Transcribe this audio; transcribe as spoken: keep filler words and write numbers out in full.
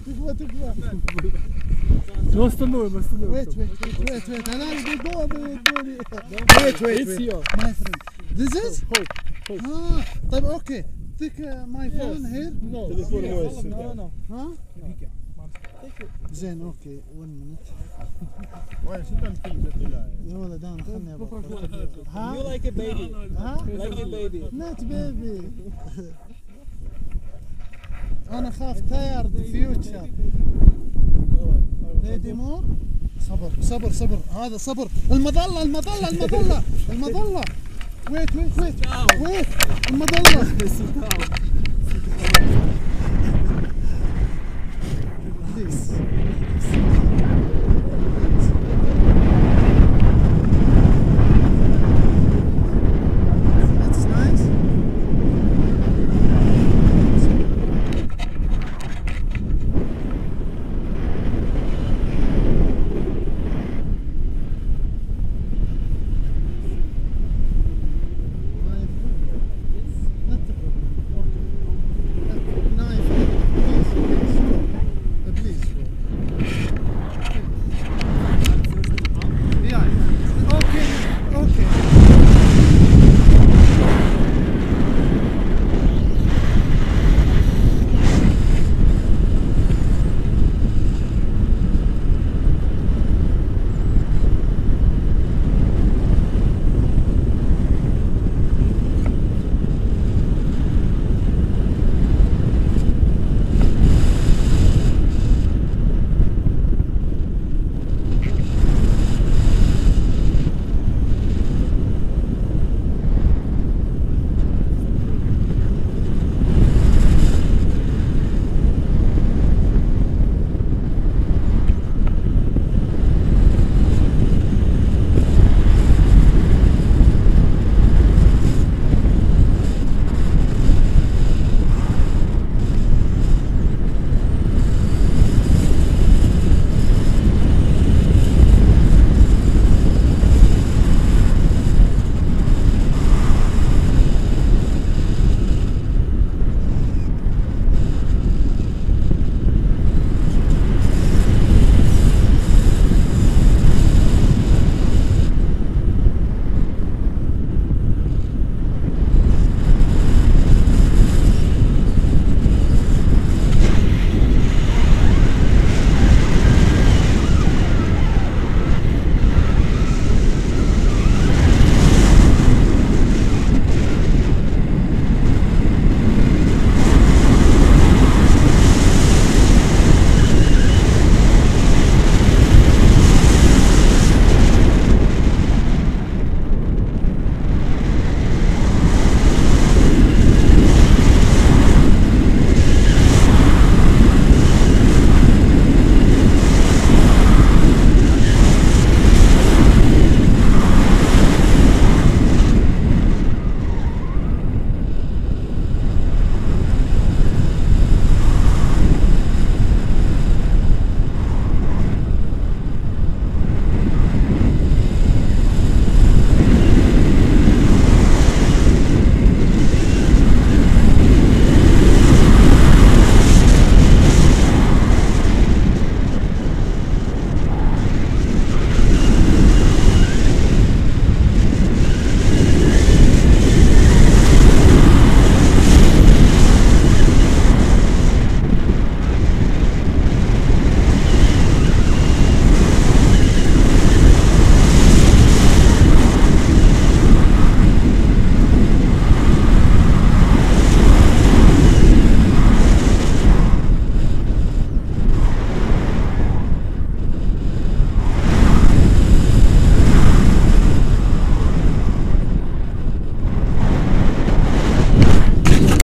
تكفى تكفى. No остановим, остановим. Wait, wait, wait, wait, wait. أنا بدون بدوني. Wait, wait, It's wait. here. My friend. This is? Hold, hold. Ah, طيب okay. Take uh, my phone here. No. Telefon moj se. No, no. Huh? زين اوكي one minute. Why شو تنفيذ بالله؟ يا ولد انا خلني ابطل. You ها؟ like a baby. ها؟ Like a baby. Not baby. انا خاف tired future. Ready more? صبر صبر صبر هذا صبر. المظلة المظلة المظلة المظلة. Wait wait wait. Wait المظلة.